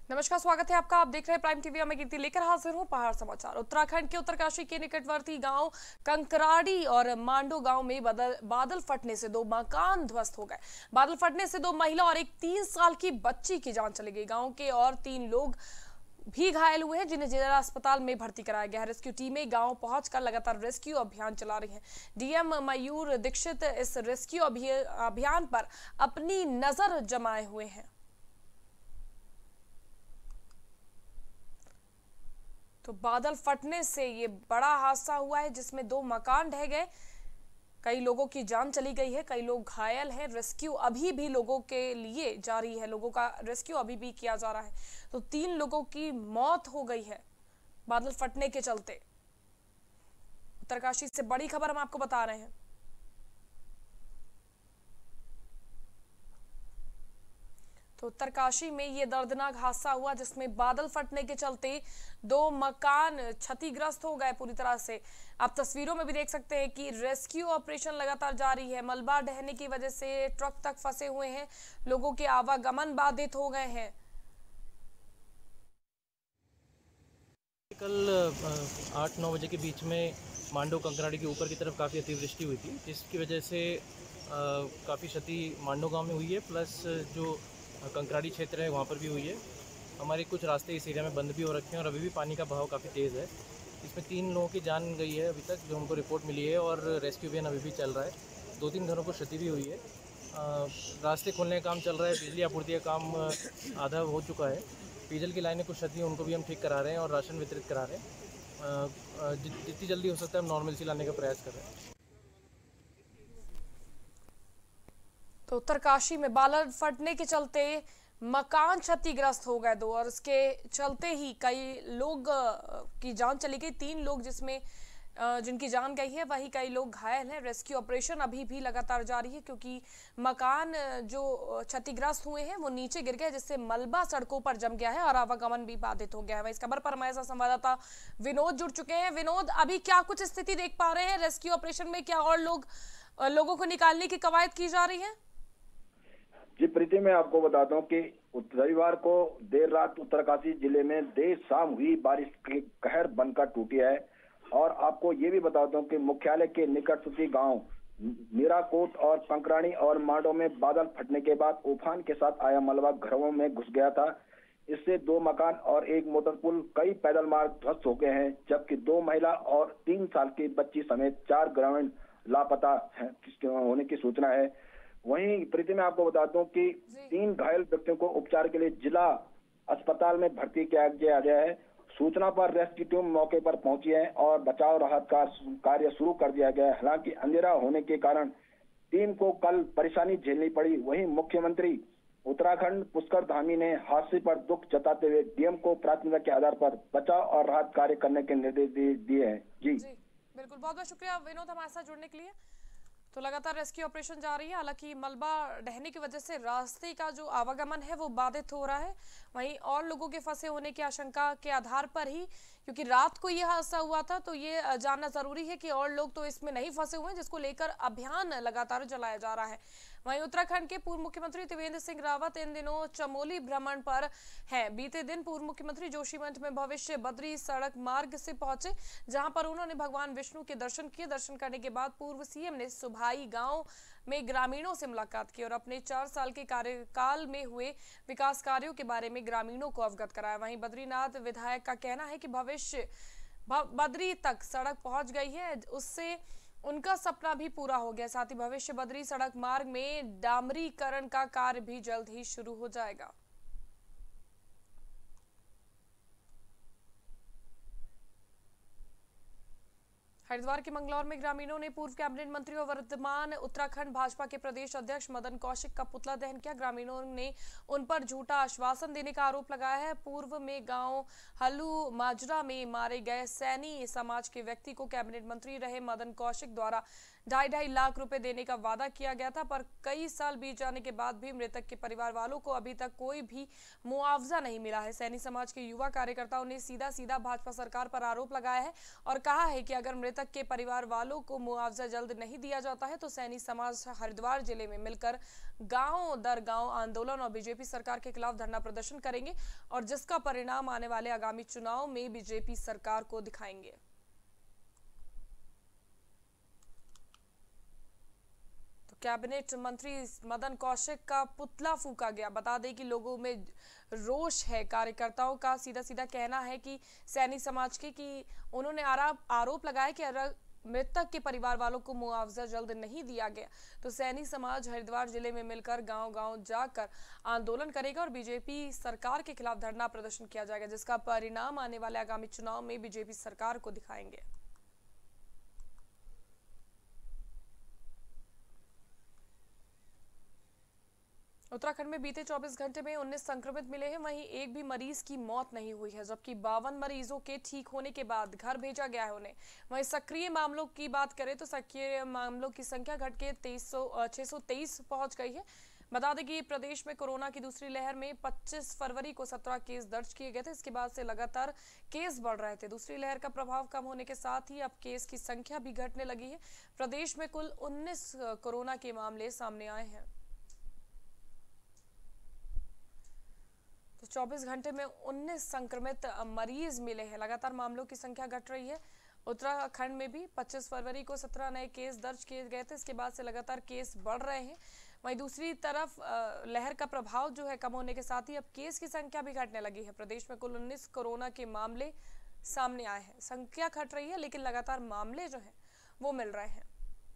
नमस्कार, स्वागत है आपका। आप देख रहे हैं प्राइम टीवी। मैं कीर्ति लेकर हाजिर हूं पहाड़ समाचार। उत्तराखंड के उत्तरकाशी के निकटवर्ती गांव कंकराड़ी और मांडो गांव में बादल फटने से दो मकान ध्वस्त हो गए। बादल फटने से दो महिला और एक 3 साल की बच्ची की जान चली गई। गांव के और 3 लोग भी घायल हुए हैं, जिन्हें जिला अस्पताल में भर्ती कराया गया है। रेस्क्यू टीमें गांव पहुंचकर लगातार रेस्क्यू अभियान चला रही हैं। डीएम मयूर दीक्षित इस रेस्क्यू अभियान पर अपनी नजर जमाए हुए हैं। तो बादल फटने से ये बड़ा हादसा हुआ है, जिसमें 2 मकान ढह गए। कई लोगों की जान चली गई है, कई लोग घायल हैं। रेस्क्यू अभी भी लोगों के लिए जारी है, लोगों का रेस्क्यू अभी भी किया जा रहा है। तो 3 लोगों की मौत हो गई है बादल फटने के चलते। उत्तरकाशी से बड़ी खबर हम आपको बता रहे हैं। तो उत्तरकाशी में ये दर्दनाक हादसा हुआ, जिसमें बादल फटने के चलते 2 मकान क्षतिग्रस्त हो गए पूरी तरह से। आप तस्वीरों में भी देख सकते हैं कि रेस्क्यू ऑपरेशन लगातार जारी है। मलबा ढहने की वजह से ट्रक तक फंसे हुए हैं, लोगों के आवागमन बाधित हो गए हैं। कल 8-9 बजे के बीच में मांडो कंकराड़ी के ऊपर की तरफ काफ़ी अतिवृष्टि हुई थी, जिसकी वजह से काफ़ी क्षति मांडो गांव में हुई है, प्लस जो कंकराड़ी क्षेत्र है वहाँ पर भी हुई है। हमारे कुछ रास्ते इस एरिया में बंद भी हो रखे हैं और अभी भी पानी का बहाव काफ़ी तेज़ है। इसमें 3 लोगों की जान गई है अभी तक, जो हमको रिपोर्ट मिली है, और रेस्क्यू अभियान अभी भी चल रहा है। 2-3 घरों को क्षति भी हुई है। रास्ते खोलने का काम चल रहा है, बिजली आपूर्ति का काम आधा हो चुका है। पेयजल की लाइनें कुछ क्षति, उनको भी हम ठीक करा रहे हैं और राशन वितरित करा रहे हैं। जितनी जल्दी हो सकता है हम नॉर्मलसी लाने का प्रयास कर रहे हैं। तो उत्तरकाशी में बादल फटने के चलते मकान क्षतिग्रस्त हो गए 2, और इसके चलते ही कई लोग की जान चली गई। 3 लोग जिसमें जिनकी जान गई है, वही कई लोग घायल हैं। रेस्क्यू ऑपरेशन अभी भी लगातार जारी है, क्योंकि मकान जो क्षतिग्रस्त हुए हैं वो नीचे गिर गए, जिससे मलबा सड़कों पर जम गया है और आवागमन भी बाधित हो गया है। इस खबर पर हमारे साथ संवाददाता विनोद जुड़ चुके हैं। विनोद, अभी क्या कुछ स्थिति देख पा रहे हैं रेस्क्यू ऑपरेशन में? क्या और लोगों को निकालने की कवायद की जा रही है? जी प्रीति, मैं आपको बताता हूँ कि रविवार को देर रात उत्तरकाशी जिले में देर शाम हुई बारिश की कहर बनकर टूटी है। और आपको ये भी बताता हूँ कि मुख्यालय के निकटवर्ती गांव मीराकोट और कंकराड़ी और मांडो में बादल फटने के बाद उफान के साथ आया मलबा घरों में घुस गया था। इससे 2 मकान और एक मोटर पुल, कई पैदल मार्ग ध्वस्त हो गए हैं, जबकि 2 महिला और 3 साल की बच्ची समेत 4 ग्रामीण लापता होने की सूचना है। वहीं प्रीति, मैं आपको बताता हूँ कि 3 घायल व्यक्तियों को उपचार के लिए जिला अस्पताल में भर्ती किया गया है। सूचना पर रेस्क्यू टीम मौके पर पहुंची है और बचाव राहत कार्य शुरू कर दिया गया है। हालांकि अंधेरा होने के कारण टीम को कल परेशानी झेलनी पड़ी। वहीं मुख्यमंत्री उत्तराखंड पुष्कर धामी ने हादसे पर दुख जताते हुए डीएम को प्राथमिकता के आधार पर बचाव और राहत कार्य करने के निर्देश दिए हैं। जी बिल्कुल, बहुत बहुत शुक्रिया विनोद हमारे साथ जुड़ने के लिए। तो लगातार रेस्क्यू ऑपरेशन जारी है। हालांकि मलबा ढहने की वजह से रास्ते का जो आवागमन है वो बाधित हो रहा है। वहीं और लोगों के फंसे होने की आशंका के आधार पर ही, क्योंकि रात को यह हादसा हुआ था, तो ये जानना जरूरी है कि और लोग तो इसमें नहीं फंसे हुए हैं, जिसको लेकर अभियान लगातार चलाया जा रहा है। वहीं उत्तराखंड के पूर्व मुख्यमंत्री त्रिवेंद्र सिंह रावत इन दिनों चमोली भ्रमण पर हैं। बीते दिन पूर्व मुख्यमंत्री जोशीमठ में भविष्य बद्री सड़क मार्ग से पहुंचे, जहां पर उन्होंने भगवान विष्णु के दर्शन किए। दर्शन करने के बाद पूर्व सीएम ने सुभाई गांव में ग्रामीणों से मुलाकात की और अपने 4 साल के कार्यकाल में हुए विकास कार्यों के बारे में ग्रामीणों को अवगत कराया। वहीं बद्रीनाथ विधायक का कहना है कि भविष्य बद्री तक सड़क पहुंच गई है, उससे उनका सपना भी पूरा हो गया। साथ ही भविष्य बद्री सड़क मार्ग में डामरीकरण का कार्य भी जल्द ही शुरू हो जाएगा। हरिद्वार के मंगलौर में ग्रामीणों ने पूर्व कैबिनेट मंत्री और वर्तमान उत्तराखंड भाजपा के प्रदेश अध्यक्ष मदन कौशिक का पुतला दहन किया। ग्रामीणों ने उन पर झूठा आश्वासन देने का आरोप लगाया है। पूर्व में गांव हल्लू माजरा में मारे गए सैनी समाज के व्यक्ति को कैबिनेट मंत्री रहे मदन कौशिक द्वारा 2.5 लाख रुपए देने का वादा किया गया था, पर कई साल बीत जाने के बाद भी मृतक के परिवार वालों को अभी तक कोई भी मुआवजा नहीं मिला है। सैनी समाज के युवा कार्यकर्ताओं ने सीधा सीधा भाजपा सरकार पर आरोप लगाया है और कहा है कि अगर मृतक के परिवार वालों को मुआवजा जल्द नहीं दिया जाता है तो सैनी समाज हरिद्वार जिले में मिलकर गांव दर गांव आंदोलन और बीजेपी सरकार के खिलाफ धरना प्रदर्शन करेंगे और जिसका परिणाम आने वाले आगामी चुनाव में बीजेपी सरकार को दिखाएंगे। तो कैबिनेट मंत्री मदन कौशिक का पुतला फूंका गया। बता दें कि लोगों में रोष है। कार्यकर्ताओं का सीधा सीधा कहना है कि सैनी समाज के कि उन्होंने आरोप लगाया कि अगर मृतक के परिवार वालों को मुआवजा जल्द नहीं दिया गया तो सैनी समाज हरिद्वार जिले में मिलकर गांव-गांव जाकर आंदोलन करेगा और बीजेपी सरकार के खिलाफ धरना प्रदर्शन किया जाएगा, जिसका परिणाम आने वाले आगामी चुनाव में बीजेपी सरकार को दिखाएंगे। उत्तराखंड में बीते 24 घंटे में 19 संक्रमित मिले हैं। वहीं एक भी मरीज की मौत नहीं हुई है, जबकि 52 मरीजों के ठीक होने के बाद घर भेजा गया है उन्हें। वहीं सक्रिय मामलों की बात करें तो सक्रिय मामलों की संख्या घट के 623 पहुंच गई है। बता दें कि प्रदेश में कोरोना की दूसरी लहर में 25 फरवरी को 17 केस दर्ज किए गए थे। इसके बाद से लगातार केस बढ़ रहे थे। दूसरी लहर का प्रभाव कम होने के साथ ही अब केस की संख्या भी घटने लगी है। प्रदेश में कुल 19 कोरोना के मामले सामने आए हैं। तो 24 घंटे में 19 संक्रमित मरीज मिले हैं। लगातार मामलों की संख्या घट रही है। उत्तराखंड में भी 25 फरवरी को 17 नए केस दर्ज किए गए थे। इसके बाद से लगातार केस बढ़ रहे हैं। वहीं दूसरी तरफ लहर का प्रभाव जो है कम होने के साथ ही अब केस की संख्या भी घटने लगी है। प्रदेश में कुल 19 कोरोना के मामले सामने आए हैं। संख्या घट रही है लेकिन लगातार मामले जो है वो मिल रहे हैं।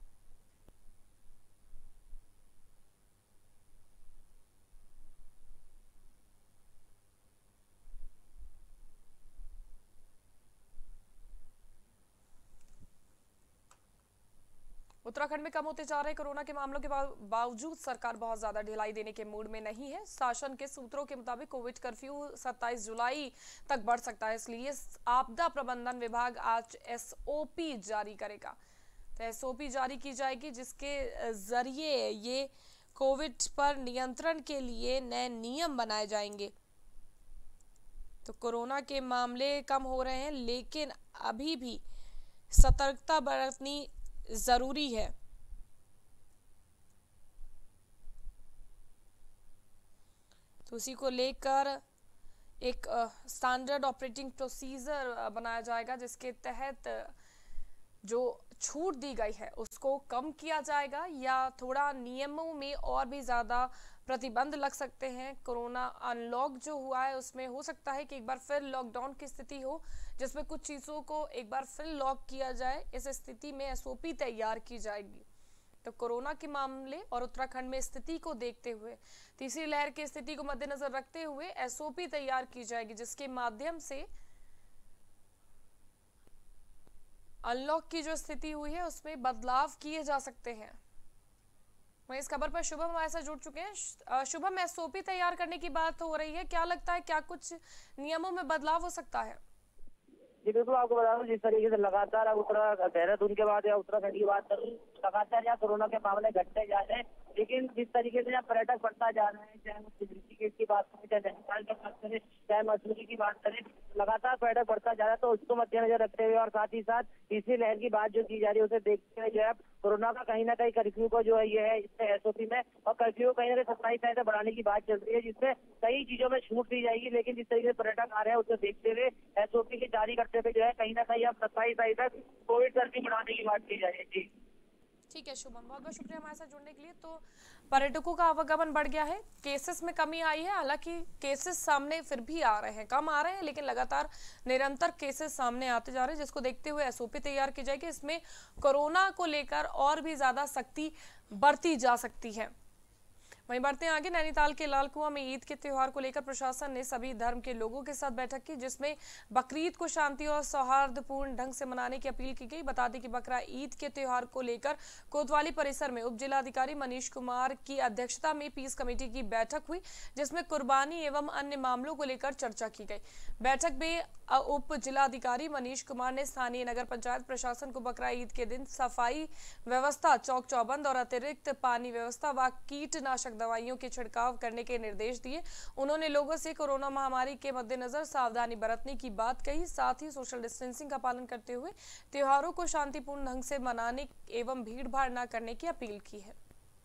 उत्तराखंड में कम होते जा रहे कोरोना के मामलों के बावजूद सरकार बहुत ज्यादा ढिलाई देने के मूड में नहीं है। शासन के सूत्रों के मुताबिक कोविड कर्फ्यू 27 जुलाई तक बढ़ सकता है, इसलिए आपदा प्रबंधन विभाग आज एसओपी जारी करेगा। तो एसओपी जारी की जाएगी जिसके जरिए ये कोविड पर नियंत्रण के लिए नए नियम बनाए जाएंगे। तो कोरोना के मामले कम हो रहे हैं लेकिन अभी भी सतर्कता बरतनी जरूरी है। तो उसी को लेकर एक स्टैंडर्ड ऑपरेटिंग प्रोसीजर बनाया जाएगा जिसके तहत जो छूट दी गई है उसको कम किया जाएगा या थोड़ा नियमों में और भी ज्यादा प्रतिबंध लग सकते हैं। कोरोना अनलॉक जो हुआ है उसमें हो सकता है कि एक बार फिर लॉकडाउन की स्थिति हो जिसमें कुछ चीजों को एक बार फिर लॉक किया जाए। इस स्थिति में एसओपी तैयार की जाएगी। तो कोरोना के मामले और उत्तराखंड में स्थिति को देखते हुए तीसरी लहर की स्थिति को मद्देनजर रखते हुए एसओपी तैयार की जाएगी जिसके माध्यम से अनलॉक की जो स्थिति हुई है उसमें बदलाव किए जा सकते हैं। वहीं इस खबर पर शुभम हमारे साथ जुड़ चुके हैं। शुभम, एसओपी तैयार करने की बात हो रही है, क्या लगता है क्या कुछ नियमों में बदलाव हो सकता है? जी बिल्कुल, आपको बता दूं जिस तरीके से लगातार अब देहरादून के बाद या उत्तराखंड की बात करूँ लगातार यहाँ कोरोना के मामले घटते जा रहे हैं, लेकिन जिस तरीके से यहाँ पर्यटक बढ़ता जा रहा है, चाहे ऋषिकेश की बात करें, चाहे नैनीताल की बात करें, चाहे मसूरी की बात करें, लगातार पर्यटक बढ़ता जा रहा है। तो उसको मद्देनजर रखते हुए और साथ ही साथ तीसरी लहर की बात जो की जा रही है उसे देखते हुए जो है कोरोना का कहीं ना कहीं कर्फ्यू को जो है ये है इससे एसओपी में और कर्फ्यू को कहीं ना कहीं 27 तारीख से बढ़ाने की बात चल रही है जिसमें कई चीजों में छूट दी जाएगी। लेकिन जिस तरीके से पर्यटक आ रहे हैं उसे देखते हुए एसओपी की जारी करते हुए जो है कहीं ना कहीं अब 27 तारीख तक कोविड कर्फ्यू बढ़ाने की बात की जाएगी। जी ठीक है शुभम, बहुत बहुत शुक्रिया हमारे साथ जुड़ने के लिए। तो पर्यटकों का आवागमन बढ़ गया है, केसेस में कमी आई है। हालांकि केसेस सामने फिर भी आ रहे हैं, कम आ रहे हैं लेकिन लगातार निरंतर केसेस सामने आते जा रहे हैं जिसको देखते हुए एसओपी तैयार की जाएगी। इसमें कोरोना को लेकर और भी ज्यादा सख्ती बरती जा सकती है। वहीं बढ़ते हैं आगे। नैनीताल के लाल कुआं में ईद के त्योहार को लेकर प्रशासन ने सभी धर्म के लोगों के साथ बैठक की, जिसमें बकरीद को शांति और सौहार्दपूर्ण ढंग से मनाने की अपील की गई। बता दें कि बकरा ईद के त्योहार को लेकर कोतवाली परिसर में उप जिलाधिकारी मनीष कुमार की अध्यक्षता में पीस कमेटी की बैठक हुई, जिसमें कुर्बानी एवं अन्य मामलों को लेकर चर्चा की गई। बैठक में उप जिलाधिकारी मनीष कुमार ने स्थानीय नगर पंचायत प्रशासन को बकरा ईद के दिन सफाई व्यवस्था, चौक चौबंद और अतिरिक्त पानी व्यवस्था व कीटनाशक दवाइयों के छिड़काव करने के निर्देश दिए। उन्होंने लोगों से कोरोना महामारी के मद्देनजर सावधानी बरतने की बात कही। साथ ही सोशल डिस्टेंसिंग का पालन करते हुए त्योहारों को शांतिपूर्ण ढंग से मनाने एवं भीड़ भाड़ न करने की अपील की है।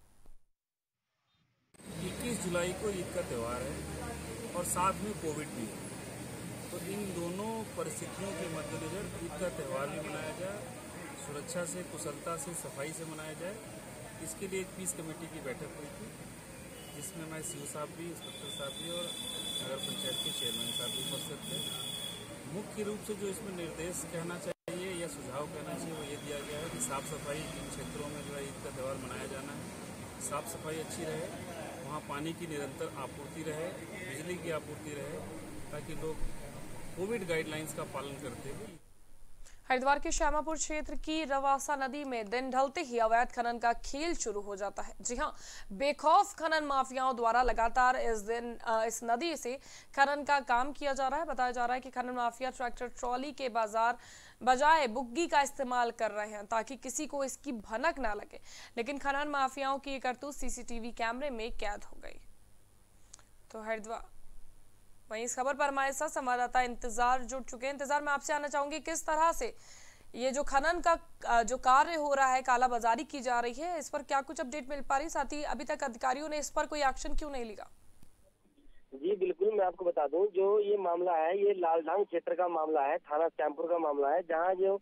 21 जुलाई को ईद का त्यौहार है और साथ में कोविड भी है, तो इन दोनों परिस्थितियों के मद्देनजर ईद का त्यौहार भी मनाया जाए, सुरक्षा से, कुशलता से, सफाई से मनाया जाए। इसके लिए एक पीस कमेटी की बैठक हुई थी, जिसमें मैं सीओ साहब भी, इंस्पेक्टर साहब भी और नगर पंचायत के चेयरमैन साहब भी उपस्थित थे। मुख्य रूप से जो इसमें निर्देश कहना चाहिए या सुझाव कहना चाहिए वो ये दिया गया है कि साफ़ सफाई इन क्षेत्रों में जो है ईद का त्यौहार मनाया जाना है, साफ़ सफाई अच्छी रहे, वहाँ पानी की निरंतर आपूर्ति रहे, बिजली की आपूर्ति रहे, ताकि लोग कोविड गाइडलाइंस का पालन करते हुए। हरिद्वार के श्यामापुर क्षेत्र की रवासा नदी में दिन ढलते ही अवैध खनन का खेल शुरू हो जाता है। जी हां, बेखौफ खनन माफियाओं द्वारा लगातार इस नदी से खनन का काम किया जा रहा है। बताया जा रहा है कि खनन माफिया ट्रैक्टर ट्रॉली के बजाय बुग्गी का इस्तेमाल कर रहे हैं ताकि किसी को इसकी भनक ना लगे, लेकिन खनन माफियाओं की करतूत सीसीटीवी कैमरे में कैद हो गई। तो हरिद्वार वहीं इस खबर पर हमारे साथ संवाददाता इंतजार जुड़ चुके हैं। इंतजार, मैं आपसे आना चाहूंगी, किस तरह से ये जो खनन का जो कार्य हो रहा है, कालाबाजारी की जा रही है, इस पर क्या कुछ अपडेट मिल पा रही? साथ ही अभी तक अधिकारियों ने इस पर कोई एक्शन क्यों नहीं लिया? जी बिल्कुल, मैं आपको बता दूं, जो ये मामला है ये लालढांग क्षेत्र का मामला है, थाना श्यामपुर का मामला है, जहाँ जो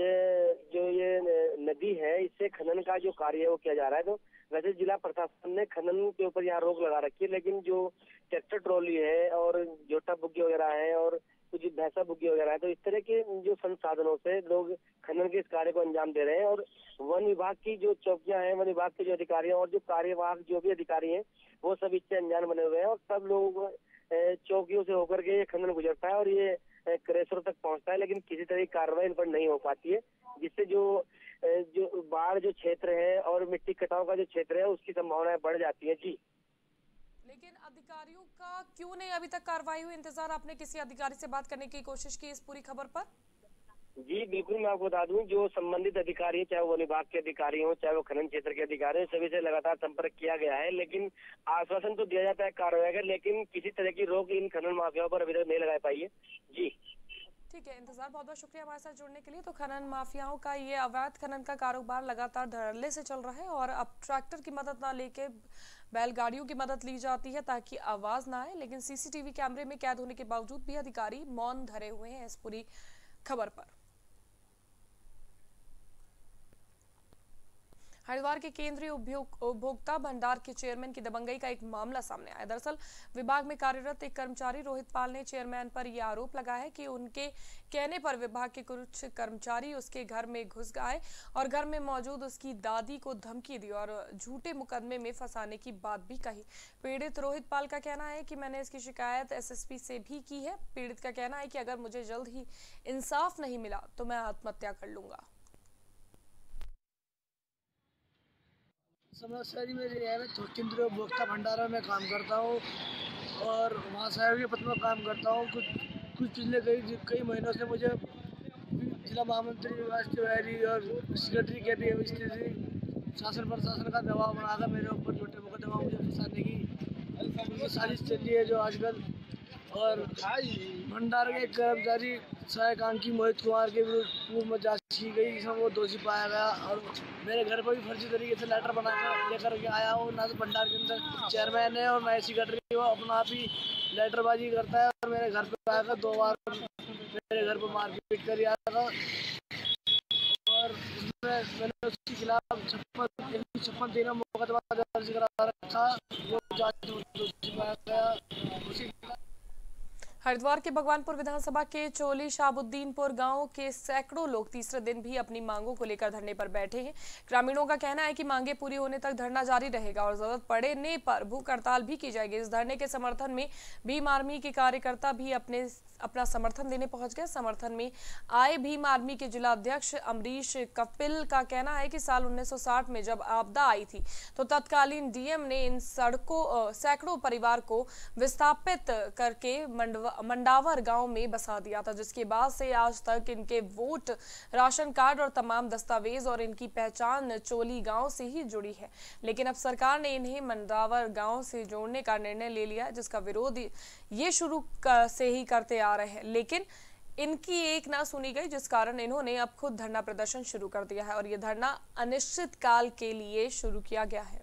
ये नदी है इससे खनन का जो कार्य है वो किया जा रहा है। तो वैसे जिला प्रशासन ने खनन के ऊपर यहाँ रोक लगा रखी है, लेकिन जो ट्रैक्टर ट्रॉली है और जोटा बुग्गी वगैरह है और कुछ भैंसा बुग्गी वगैरह है, तो इस तरह के जो संसाधनों से लोग खनन के इस कार्य को अंजाम दे रहे हैं। और वन विभाग की जो चौकियां हैं, वन विभाग के जो अधिकारी हैं और जो कार्यवाहक जो भी अधिकारी हैं, वो सब इससे अनजान बने हुए हैं और सब लोग चौकियों से होकर के ये खनन गुजरता है और ये क्रेशरों तक पहुंचता है, लेकिन किसी तरह की कार्रवाई इन पर नहीं हो पाती है, जिससे जो बाढ़ जो क्षेत्र है और मिट्टी कटाव का जो क्षेत्र है उसकी संभावनाएं बढ़ जाती है। जी, लेकिन अधिकारियों का क्यों नहीं अभी तक कार्रवाई हुई? इंतजार, आपने किसी अधिकारी से बात करने की कोशिश की इस पूरी खबर पर? जी बिल्कुल, मैं आपको बता दूं, जो संबंधित अधिकारी, चाहे वो वन विभाग के अधिकारी हो, चाहे वो खनन क्षेत्र के अधिकारी हो, सभी से लगातार संपर्क किया गया है, लेकिन आश्वासन तो दिया जाता है कार्रवाई का, लेकिन किसी तरह की रोक इन खनन माफियाओं पर अभी तक नहीं लगा पाई है। जी ठीक है इंतजार, बहुत बहुत शुक्रिया हमारे साथ जुड़ने के लिए। तो खनन माफियाओं का ये अवैध खनन का कारोबार लगातार धड़ल्ले से चल रहा है और अब ट्रैक्टर की मदद ना लेके बैलगाड़ियों की मदद ली जाती है ताकि आवाज ना आए, लेकिन सीसीटीवी कैमरे में कैद होने के बावजूद भी अधिकारी मौन धरे हुए हैं इस पूरी खबर पर। हरिद्वार के केंद्रीय उपभोक्ता भंडार के चेयरमैन की दबंगई का एक मामला सामने आया। दरअसल विभाग में कार्यरत एक कर्मचारी रोहित पाल ने चेयरमैन पर यह आरोप लगाया है कि उनके कहने पर विभाग के कुछ कर्मचारी उसके घर में घुस आए और घर में मौजूद उसकी दादी को धमकी दी और झूठे मुकदमे में फंसाने की बात भी कही। पीड़ित रोहित पाल का कहना है कि मैंने इसकी शिकायत एसएसपी से भी की है। पीड़ित का कहना है कि अगर मुझे जल्द ही इंसाफ नहीं मिला तो मैं आत्महत्या कर लूंगा। समस्या जी मेरी है, मैं केंद्रीय उपभोक्ता भंडार में काम करता हूँ और वहाँ सहयोगी पद में काम करता हूँ। कुछ पिछले कई महीनों से मुझे जिला महामंत्री विकास तिवारी और सेक्रेटरी के भी स्थिति शासन प्रशासन का दबाव बनाकर मेरे ऊपर छोटे मुकदमा मुझे फंसाने की साजिश चल रही है जो आजकल। और भंडार के कर्मचारी सहायक अंकी मोहित कुमार के विरुद्ध पूर्व में जांच की गई, जिसमें वो दोषी पाया गया और मेरे घर पर भी फर्जी तरीके से लेटर बनाकर लेकर के आया हूँ। ना तो भंडार के अंदर चेयरमैन है और ना ही सेक्रेटरी, वो अपना आप ही लेटरबाजी करता है और मेरे घर पर आकर 2 बार मेरे घर पर मारपीट कर आया था और मैंने उसके खिलाफ 56 मुकदमा दर्ज करा रखा। वो जांच में दोषी पाया गया। हरिद्वार के भगवानपुर विधानसभा के चोली शाहबुद्दीनपुर गांव के सैकड़ों लोग तीसरे दिन भी अपनी मांगों को लेकर धरने पर बैठे हैं। ग्रामीणों का कहना है कि मांगे पूरी होने तक धरना जारी रहेगा और जरूरत पड़ने पर भूख हड़ताल भी की जाएगी। इस धरने के समर्थन में भीम आर्मी के कार्यकर्ता भी अपना समर्थन देने पहुंच गए। समर्थन में आए भीम आर्मी के जिला अध्यक्ष अमरीश कपिल का कहना है कि साल 1960 में जब आपदा आई थी तो तत्कालीन डीएम ने इन सैकड़ों परिवार को विस्थापित करके मंडावर गांव में बसा दिया था, जिसके बाद से आज तक इनके वोट, राशन कार्ड और तमाम दस्तावेज और इनकी पहचान चोली गांव से ही जुड़ी है। लेकिन अब सरकार ने इन्हें मंडावर गांव से जोड़ने का निर्णय ले लिया है, जिसका विरोध ये शुरू से ही करते आ रहे हैं, लेकिन इनकी एक ना सुनी गई, जिस कारण इन्होंने अब खुद धरना प्रदर्शन शुरू कर दिया है और ये धरना अनिश्चित काल के लिए शुरू किया गया है।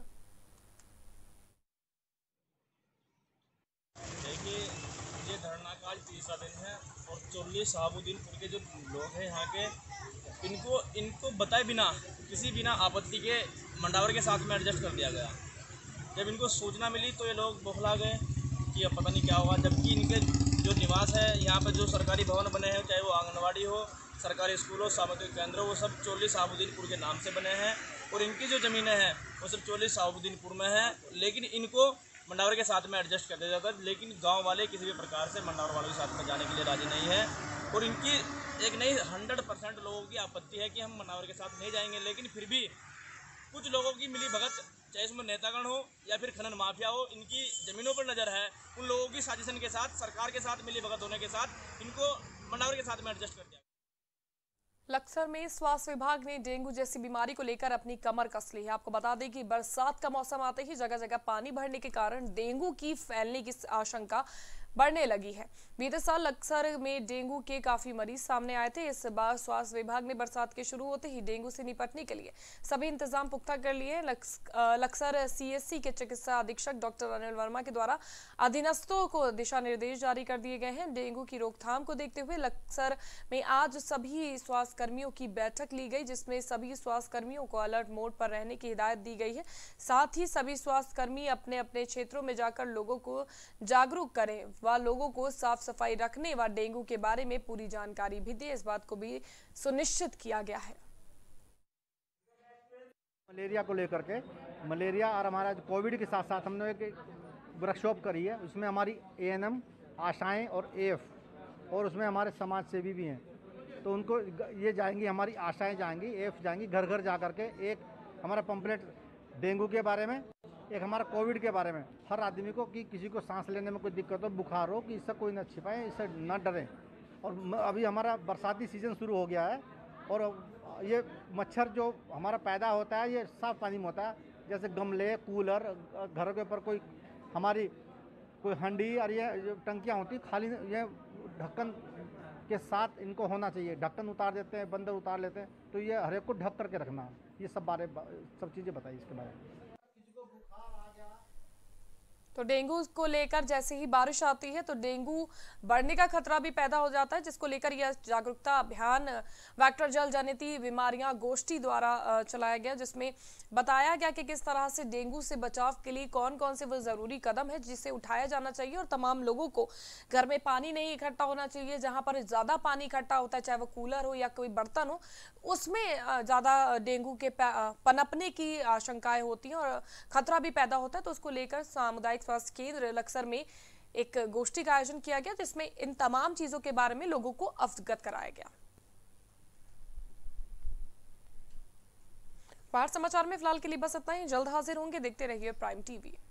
ये धरना का आज तीसरा दिन है और चोली शाहबुद्दीनपुर के जो लोग हैं यहाँ के, इनको बताए बिना बिना आपत्ति के मंडावर के साथ में एडजस्ट कर दिया गया। जब इनको सूचना मिली तो ये लोग बौखला गए कि अब पता नहीं क्या होगा, जबकि इनके जो निवास है यहाँ पर, जो सरकारी भवन बने हैं, चाहे वो आंगनवाड़ी हो, सरकारी स्कूल हो, सामुदायिक केंद्र हो, वो सब चोली शाहबुद्दीनपुर के नाम से बने हैं और इनकी जो ज़मीनें हैं वो सब चोली शाहबुद्दीनपुर में है। लेकिन इनको मंडावर के साथ में एडजस्ट कर दिया जाता है, लेकिन गांव वाले किसी भी प्रकार से मंडावर वालों के साथ में जाने के लिए राजी नहीं है और इनकी एक नहीं 100% लोगों की आपत्ति है कि हम मंडावर के साथ नहीं जाएंगे। लेकिन फिर भी कुछ लोगों की मिली भगत, चाहे इसमें नेतागण हो या फिर खनन माफिया हो, इनकी ज़मीनों पर नज़र है, उन लोगों की साजिशन के साथ, सरकार के साथ मिली भगत होने के साथ इनको मंडावर के साथ में एडजस्ट कर दिया। लक्सर में स्वास्थ्य विभाग ने डेंगू जैसी बीमारी को लेकर अपनी कमर कस ली है। आपको बता दें कि बरसात का मौसम आते ही जगह जगह पानी भरने के कारण डेंगू की फैलने की आशंका बढ़ने लगी है। बीते साल लक्सर में डेंगू के काफी मरीज सामने आए थे। इस बार स्वास्थ्य विभाग ने बरसात के शुरू होते ही डेंगू से निपटने के लिए सभी इंतजाम पुख्ता कर लिए। लक्सर सीएससी के चिकित्सा अधीक्षक डॉक्टर अनिल वर्मा के द्वारा अधीनस्थों को दिशा निर्देश जारी कर दिए गए हैं। डेंगू की रोकथाम को देखते हुए लक्सर में आज सभी स्वास्थ्य कर्मियों की बैठक ली गई, जिसमें सभी स्वास्थ्य कर्मियों को अलर्ट मोड पर रहने की हिदायत दी गई है। साथ ही सभी स्वास्थ्य कर्मी अपने अपने क्षेत्रों में जाकर लोगों को जागरूक करें व लोगों को साफ सफाई रखने व डेंगू के बारे में पूरी जानकारी भी दे, इस बात को भी सुनिश्चित किया गया है। मलेरिया को लेकर के, मलेरिया और हमारा कोविड के साथ साथ हमने एक वर्कशॉप करी है, उसमें हमारी एएनएम, आशाएं और एएफ और उसमें हमारे समाज सेवी भी हैं। तो उनको ये जाएंगी, हमारी आशाएं जाएंगी, एएफ जाएंगी घर घर जा करके, एक हमारा पंपलेट डेंगू के बारे में, एक हमारा कोविड के बारे में, हर आदमी को कि किसी को सांस लेने में कोई दिक्कत हो, बुखार हो, कि इससे कोई न छिपाए, इससे न डरें। और अभी हमारा बरसाती सीज़न शुरू हो गया है और ये मच्छर जो हमारा पैदा होता है ये साफ पानी में होता है, जैसे गमले, कूलर, घरों के ऊपर कोई हमारी कोई हंडी और ये टंकियाँ होती खाली, ये ढक्कन के साथ इनको होना चाहिए। ढक्कन उतार देते हैं, बंदर उतार लेते हैं, तो ये हर एक को ढक करके रखना। ये सब चीज़ें बताइए इसके बारे में। तो डेंगू को लेकर जैसे ही बारिश आती है तो डेंगू बढ़ने का खतरा भी पैदा हो जाता है, जिसको लेकर यह जागरूकता अभियान वेक्टर जल जनित बीमारियां गोष्ठी द्वारा चलाया गया, जिसमें बताया गया कि किस तरह से डेंगू से बचाव के लिए कौन कौन से वो जरूरी कदम है जिसे उठाया जाना चाहिए। और तमाम लोगों को घर में पानी नहीं इकट्ठा होना चाहिए, जहां पर ज्यादा पानी इकट्ठा होता है, चाहे वो कूलर हो या कोई बर्तन हो, उसमें ज्यादा डेंगू के पनपने की आशंकाएं होती हैं और खतरा भी पैदा होता है। तो उसको लेकर सामुदायिक स्वास्थ्य केंद्र लक्सर में एक गोष्ठी का आयोजन किया गया, जिसमें इन तमाम चीजों के बारे में लोगों को अवगत कराया गया। भारत समाचार में फिलहाल के लिए बस इतना ही। जल्द हाजिर होंगे, देखते रहिए प्राइम टीवी।